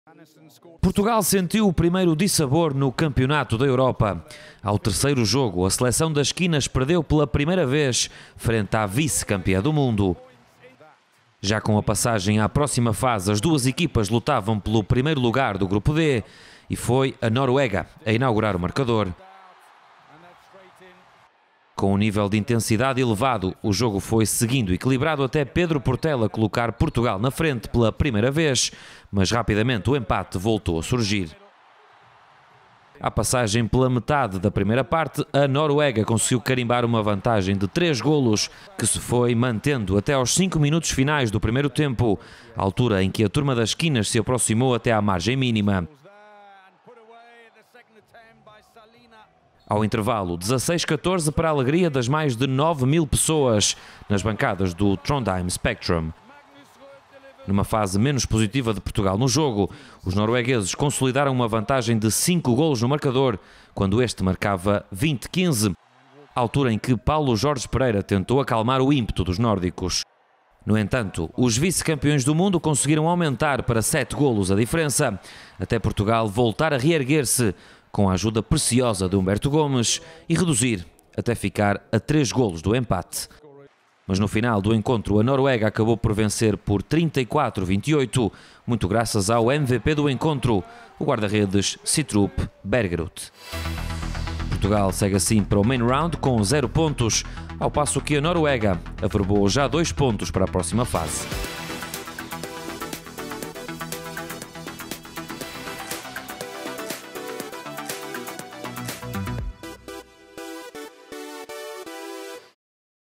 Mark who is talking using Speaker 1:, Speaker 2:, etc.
Speaker 1: Portugal sentiu o primeiro dissabor no Campeonato da Europa. Ao terceiro jogo, a seleção das esquinas perdeu pela primeira vez frente à vice-campeã do mundo. Já com a passagem à próxima fase, as duas equipas lutavam pelo primeiro lugar do Grupo D e foi a Noruega a inaugurar o marcador. Com um nível de intensidade elevado, o jogo foi seguindo equilibrado até Pedro Portela colocar Portugal na frente pela primeira vez, mas rapidamente o empate voltou a surgir. À passagem pela metade da primeira parte, a Noruega conseguiu carimbar uma vantagem de 3 golos, que se foi mantendo até aos 5 minutos finais do primeiro tempo, altura em que a turma das esquinas se aproximou até à margem mínima. Ao intervalo, 16-14 para a alegria das mais de 9.000 pessoas nas bancadas do Trondheim Spectrum. Numa fase menos positiva de Portugal no jogo, os noruegueses consolidaram uma vantagem de 5 golos no marcador, quando este marcava 20-15, altura em que Paulo Jorge Pereira tentou acalmar o ímpeto dos nórdicos. No entanto, os vice-campeões do mundo conseguiram aumentar para 7 golos a diferença, até Portugal voltar a reerguer-se, com a ajuda preciosa de Humberto Gomes, e reduzir até ficar a 3 golos do empate. Mas no final do encontro a Noruega acabou por vencer por 34-28, muito graças ao MVP do encontro, o guarda-redes Sitrup Bergerud. Portugal segue assim para o main round com 0 pontos, ao passo que a Noruega averbou já 2 pontos para a próxima fase.